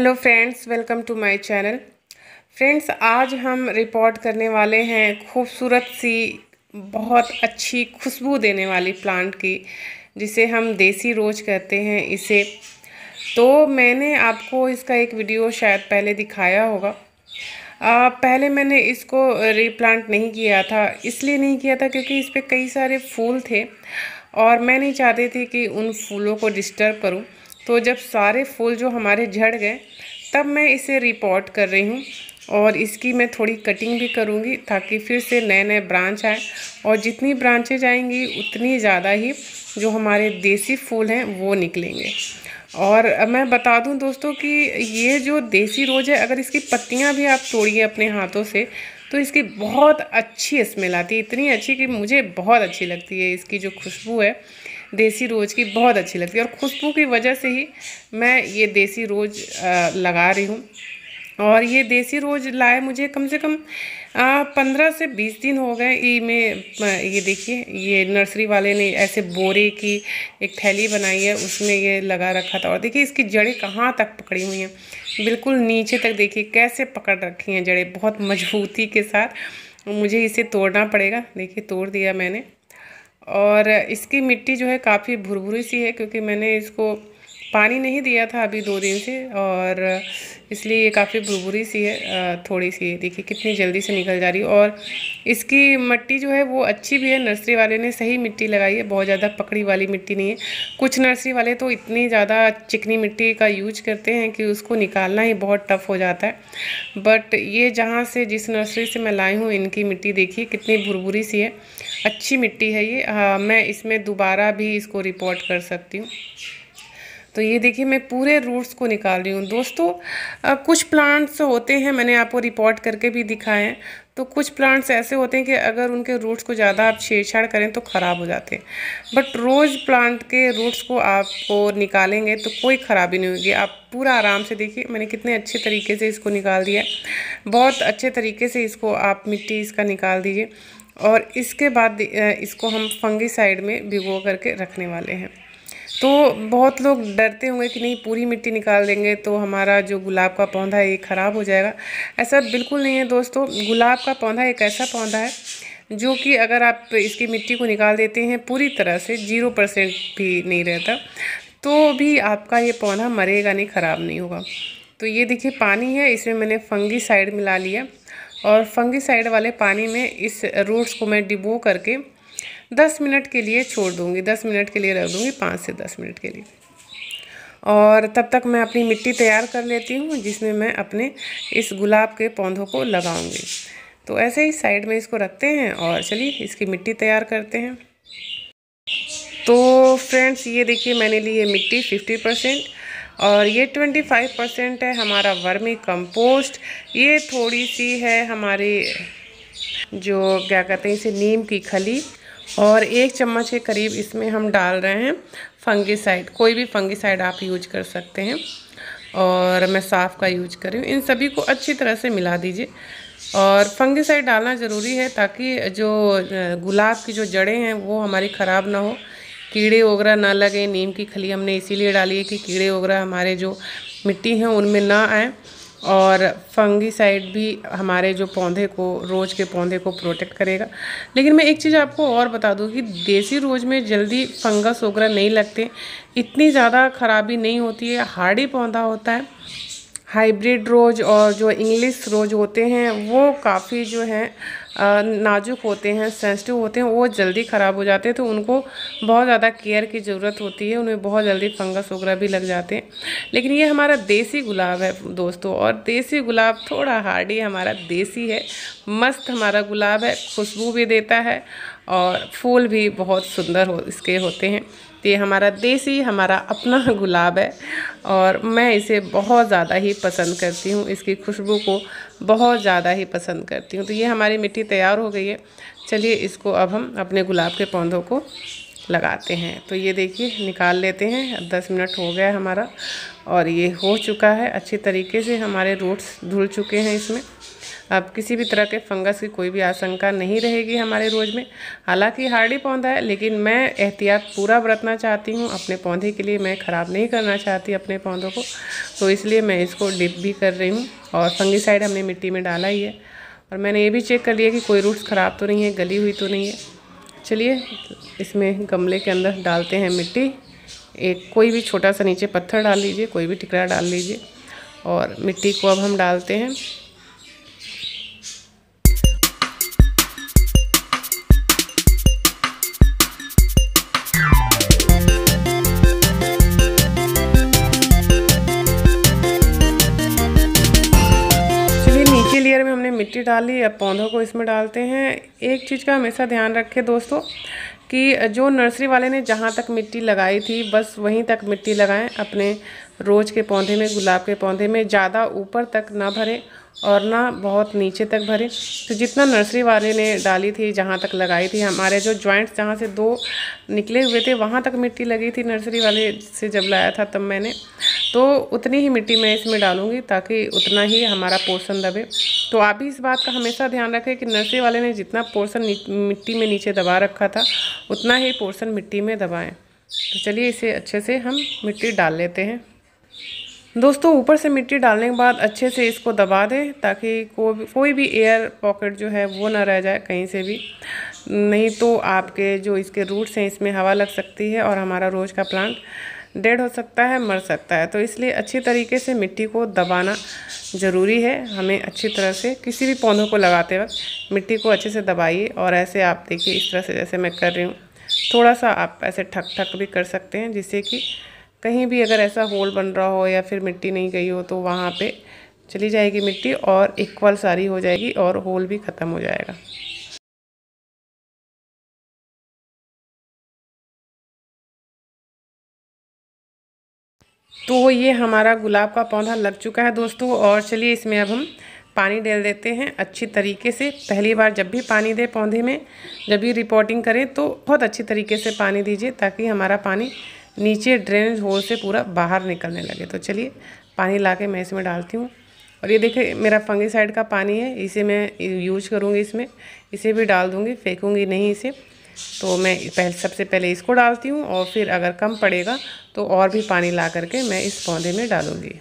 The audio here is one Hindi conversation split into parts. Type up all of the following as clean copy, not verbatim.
Hello friends, welcome to my channel. Friends, आज हम रिपोर्ट करने वाले हैं खूबसूरत सी बहुत अच्छी खुशबू देने वाली प्लांट की, जिसे हम देसी रोज कहते हैं इसे। तो मैंने आपको इसका एक वीडियो शायद पहले दिखाया होगा। पहले मैंने इसको रीप्लांट नहीं किया था, इसलिए नहीं किया था क्योंकि इस पर कई सारे फूल थे और मैं नहीं चाहती थी कि उन फूलों को डिस्टर्ब करूं। तो जब सारे फूल जो हमारे झड़ गए तब मैं इसे रिपोर्ट कर रही हूँ और इसकी मैं थोड़ी कटिंग भी करूँगी ताकि फिर से नए नए ब्रांच आए, और जितनी ब्रांचेज आएंगी उतनी ज़्यादा ही जो हमारे देसी फूल हैं वो निकलेंगे। और मैं बता दूं दोस्तों कि ये जो देसी रोज है, अगर इसकी पत्तियां भी आप तोड़िए अपने हाथों से तो इसकी बहुत अच्छी स्मेल आती है, इतनी अच्छी कि मुझे बहुत अच्छी लगती है। इसकी जो खुशबू है देसी रोज की बहुत अच्छी लगती है और खुशबू की वजह से ही मैं ये देसी रोज लगा रही हूँ। और ये देसी रोज लाए मुझे कम से कम 15 से 20 दिन हो गए। ये देखिए, ये नर्सरी वाले ने ऐसे बोरे की एक थैली बनाई है, उसमें ये लगा रखा था। और देखिए इसकी जड़ें कहाँ तक पकड़ी हुई हैं, बिल्कुल नीचे तक देखिए कैसे पकड़ रखी हैं जड़ें, बहुत मजबूती के साथ। मुझे इसे तोड़ना पड़ेगा। देखिए तोड़ दिया मैंने। और इसकी मिट्टी जो है काफ़ी भुरभुरी सी है क्योंकि मैंने इसको पानी नहीं दिया था अभी 2 दिन से, और इसलिए ये काफ़ी भुरभुरी सी है। थोड़ी सी देखिए कितनी जल्दी से निकल जा रही है। और इसकी मिट्टी जो है वो अच्छी भी है, नर्सरी वाले ने सही मिट्टी लगाई है, बहुत ज़्यादा पकड़ी वाली मिट्टी नहीं है। कुछ नर्सरी वाले तो इतनी ज़्यादा चिकनी मिट्टी का यूज करते हैं कि उसको निकालना ही बहुत टफ हो जाता है। बट ये जहाँ से जिस नर्सरी से मैं लाई हूँ, इनकी मिट्टी देखिए कितनी भुरभुरी सी है, अच्छी मिट्टी है ये। मैं इसमें दोबारा भी इसको रिपोर्ट कर सकती हूँ। तो ये देखिए मैं पूरे रूट्स को निकाल रही हूँ दोस्तों। कुछ प्लांट्स होते हैं, मैंने आपको रिपोर्ट करके भी दिखाए हैं, तो कुछ प्लांट्स ऐसे होते हैं कि अगर उनके रूट्स को ज़्यादा आप छेड़छाड़ करें तो ख़राब हो जाते हैं। बट रोज़ प्लांट के रूट्स को आपको निकालेंगे तो कोई ख़राबी नहीं होगी। आप पूरा आराम से देखिए मैंने कितने अच्छे तरीके से इसको निकाल दिया। बहुत अच्छे तरीके से इसको आप मिट्टी इसका निकाल दीजिए। और इसके बाद इसको हम फंगिसाइड में भिगो करके रखने वाले हैं। तो बहुत लोग डरते होंगे कि नहीं पूरी मिट्टी निकाल देंगे तो हमारा जो गुलाब का पौधा है ये ख़राब हो जाएगा। ऐसा बिल्कुल नहीं है दोस्तों। गुलाब का पौधा एक ऐसा पौधा है जो कि अगर आप इसकी मिट्टी को निकाल देते हैं पूरी तरह से, 0% भी नहीं रहता, तो भी आपका ये पौधा मरेगा नहीं, ख़राब नहीं होगा। तो ये देखिए पानी है, इसमें मैंने फंगिसाइड मिला लिया और फंगिसाइड वाले पानी में इस रूट्स को मैं डिबो करके 10 मिनट के लिए छोड़ दूंगी, 10 मिनट के लिए रख दूंगी, 5 से 10 मिनट के लिए। और तब तक मैं अपनी मिट्टी तैयार कर लेती हूँ जिसमें मैं अपने इस गुलाब के पौधों को लगाऊंगी। तो ऐसे ही साइड में इसको रखते हैं और चलिए इसकी मिट्टी तैयार करते हैं। तो फ्रेंड्स ये देखिए मैंने ली है मिट्टी 50% और ये 25% है हमारा वर्मी कंपोस्ट। ये थोड़ी सी है हमारी जो क्या कहते हैं इसे, नीम की खली, और 1 चम्मच के करीब इसमें हम डाल रहे हैं फंगिसाइड। कोई भी फंगिसाइड आप यूज कर सकते हैं और मैं साफ़ का यूज कर रही हूँ। इन सभी को अच्छी तरह से मिला दीजिए। और फंगिसाइड डालना ज़रूरी है ताकि जो गुलाब की जो जड़ें हैं वो हमारी ख़राब ना हो, कीड़े वगैरह ना लगे। नीम की खली हमने इसीलिए डाली है कि कीड़े वगैरह हमारे जो मिट्टी हैं उनमें ना आए, और फंगिसाइड भी हमारे जो पौधे को, रोज़ के पौधे को प्रोटेक्ट करेगा। लेकिन मैं एक चीज़ आपको और बता दूं कि देसी रोज़ में जल्दी फंगस वगैरह नहीं लगते, इतनी ज़्यादा ख़राबी नहीं होती है, हार्डी पौधा होता है। हाइब्रिड रोज़ और जो इंग्लिश रोज़ होते हैं वो काफ़ी जो हैं नाजुक होते हैं, सेंसिटिव होते हैं, वो जल्दी ख़राब हो जाते हैं। तो उनको बहुत ज़्यादा केयर की ज़रूरत होती है, उन्हें बहुत जल्दी फंगस वगैरह भी लग जाते हैं। लेकिन ये हमारा देसी गुलाब है दोस्तों, और देसी गुलाब थोड़ा हार्डी हमारा देसी है, मस्त हमारा गुलाब है, खुशबू भी देता है और फूल भी बहुत सुंदर इसके होते हैं। तो ये हमारा देसी, हमारा अपना गुलाब है और मैं इसे बहुत ज़्यादा ही पसंद करती हूँ, इसकी खुशबू को बहुत ज़्यादा ही पसंद करती हूँ। तो ये हमारी मिट्टी तैयार हो गई है। चलिए इसको अब हम अपने गुलाब के पौधों को लगाते हैं। तो ये देखिए निकाल लेते हैं। 10 मिनट हो गया हमारा और ये हो चुका है अच्छी तरीके से, हमारे रूट्स धुल चुके हैं इसमें। अब किसी भी तरह के फंगस की कोई भी आशंका नहीं रहेगी हमारे रोज़ में। हालांकि हार्डी पौधा है, लेकिन मैं एहतियात पूरा बरतना चाहती हूँ अपने पौधे के लिए। मैं ख़राब नहीं करना चाहती अपने पौधों को, तो इसलिए मैं इसको डिप भी कर रही हूँ। और फंगिसाइड हमने मिट्टी में डाला ही है, और मैंने ये भी चेक कर लिया कि कोई रूट्स ख़राब तो नहीं है, गली हुई तो नहीं है। चलिए इसमें गमले के अंदर डालते हैं मिट्टी। एक कोई भी छोटा सा नीचे पत्थर डाल लीजिए, कोई भी टिकरा डाल लीजिए, और मिट्टी को अब हम डालते हैं। चलिए नीचे लेयर में हमने मिट्टी डाली, अब पौधों को इसमें डालते हैं। एक चीज़ का हमेशा ध्यान रखें दोस्तों कि जो नर्सरी वाले ने जहाँ तक मिट्टी लगाई थी बस वहीं तक मिट्टी लगाएं अपने रोज़ के पौधे में, गुलाब के पौधे में। ज़्यादा ऊपर तक ना भरें और ना बहुत नीचे तक भरें। तो जितना नर्सरी वाले ने डाली थी, जहाँ तक लगाई थी, हमारे जो जॉइंट्स जहाँ से 2 निकले हुए थे वहाँ तक मिट्टी लगी थी नर्सरी वाले से जब लाया था तब मैंने, तो उतनी ही मिट्टी मैं इसमें डालूँगी ताकि उतना ही हमारा पोर्शन दबे। तो आप भी इस बात का हमेशा ध्यान रखें कि नर्सरी वाले ने जितना पोर्शन मिट्टी में नीचे दबा रखा था उतना ही पोर्शन मिट्टी में दबाएं। तो चलिए इसे अच्छे से हम मिट्टी डाल लेते हैं। दोस्तों ऊपर से मिट्टी डालने के बाद अच्छे से इसको दबा दें ताकि कोई भी एयर पॉकेट जो है वो ना रह जाए कहीं से भी, नहीं तो आपके जो इसके रूट्स हैं इसमें हवा लग सकती है और हमारा रोज़ का प्लांट डेड हो सकता है, मर सकता है। तो इसलिए अच्छी तरीके से मिट्टी को दबाना ज़रूरी है। हमें अच्छी तरह से किसी भी पौधों को लगाते वक्त मिट्टी को अच्छे से दबाइए। और ऐसे आप देखिए इस तरह से जैसे मैं कर रही हूँ, थोड़ा सा आप ऐसे ठक ठक भी कर सकते हैं, जिससे कि कहीं भी अगर ऐसा होल बन रहा हो या फिर मिट्टी नहीं गई हो तो वहाँ पे चली जाएगी मिट्टी और इक्वल सारी हो जाएगी और होल भी ख़त्म हो जाएगा। तो ये हमारा गुलाब का पौधा लग चुका है दोस्तों। और चलिए इसमें अब हम पानी डाल देते हैं अच्छी तरीके से। पहली बार जब भी पानी दें पौधे में, जब भी रिपोर्टिंग करें तो बहुत अच्छी तरीके से पानी दीजिए ताकि हमारा पानी नीचे ड्रेनेज होल से पूरा बाहर निकलने लगे। तो चलिए पानी लाके मैं इसमें डालती हूँ। और ये देखिए मेरा फंगिसाइड का पानी है, इसे मैं यूज करूँगी इसमें, इसे भी डाल दूँगी, फेंकूँगी नहीं इसे। तो मैं सबसे पहले इसको डालती हूँ और फिर अगर कम पड़ेगा तो और भी पानी ला करके मैं इस पौधे में डालूँगी।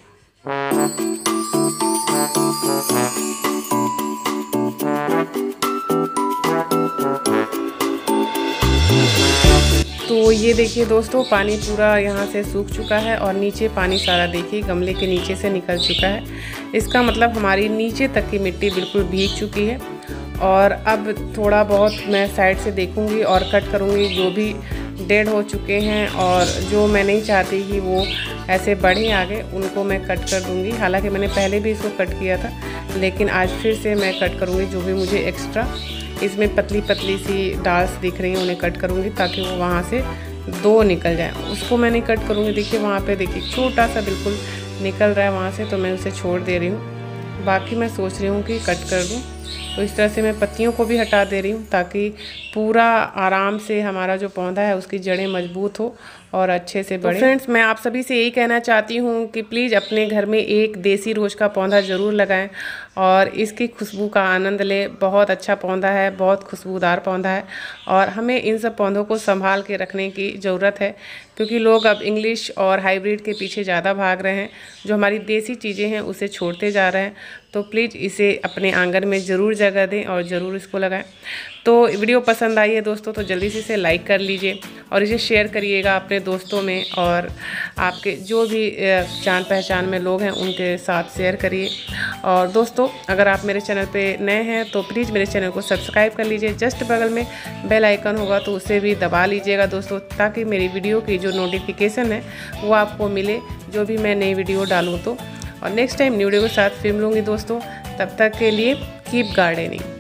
तो ये देखिए दोस्तों पानी पूरा यहाँ से सूख चुका है और नीचे पानी सारा देखिए गमले के नीचे से निकल चुका है। इसका मतलब हमारी नीचे तक की मिट्टी बिल्कुल भीग चुकी है। और अब थोड़ा बहुत मैं साइड से देखूंगी और कट करूंगी जो भी डेड हो चुके हैं और जो मैं नहीं चाहती कि वो ऐसे बढ़े आगे, उनको मैं कट कर दूंगी। हालांकि मैंने पहले भी इसको कट किया था, लेकिन आज फिर से मैं कट करूंगी जो भी मुझे एक्स्ट्रा इसमें पतली पतली सी डाल्स दिख रही हैं उन्हें कट करूंगी ताकि वो वहाँ से 2 निकल जाए। उसको मैं नहीं कट करूंगी। देखिए वहाँ पे देखिए छोटा सा बिल्कुल निकल रहा है वहाँ से, तो मैं उसे छोड़ दे रही हूँ। बाकी मैं सोच रही हूँ कि कट कर दूँ। तो इस तरह से मैं पत्तियों को भी हटा दे रही हूँ ताकि पूरा आराम से हमारा जो पौधा है उसकी जड़ें मजबूत हो और अच्छे से बढ़े। तो फ्रेंड्स मैं आप सभी से यही कहना चाहती हूँ कि प्लीज़ अपने घर में एक देसी रोज़ का पौधा ज़रूर लगाएं और इसकी खुशबू का आनंद लें। बहुत अच्छा पौधा है, बहुत खुशबूदार पौधा है और हमें इन सब पौधों को संभाल के रखने की ज़रूरत है, क्योंकि लोग अब इंग्लिश और हाइब्रिड के पीछे ज़्यादा भाग रहे हैं। जो हमारी देसी चीज़ें हैं उसे छोड़ते जा रहे हैं। तो प्लीज़ इसे अपने आंगन में ज़रूर जगह दें और ज़रूर इसको लगाएं। तो वीडियो पसंद आई है दोस्तों तो जल्दी से इसे लाइक कर लीजिए और इसे शेयर करिएगा अपने दोस्तों में, और आपके जो भी जान पहचान में लोग हैं उनके साथ शेयर करिए। और दोस्तों अगर आप मेरे चैनल पे नए हैं तो प्लीज़ मेरे चैनल को सब्सक्राइब कर लीजिए। जस्ट बगल में बेल आइकन होगा तो उसे भी दबा लीजिएगा दोस्तों, ताकि मेरी वीडियो की जो नोटिफिकेशन है वो आपको मिले जो भी मैं नई वीडियो डालूँ तो। और नेक्स्ट टाइम न्यू वीडियो के साथ फिर मिलूँगी दोस्तों। तब तक के लिए कीप गार्डनिंग।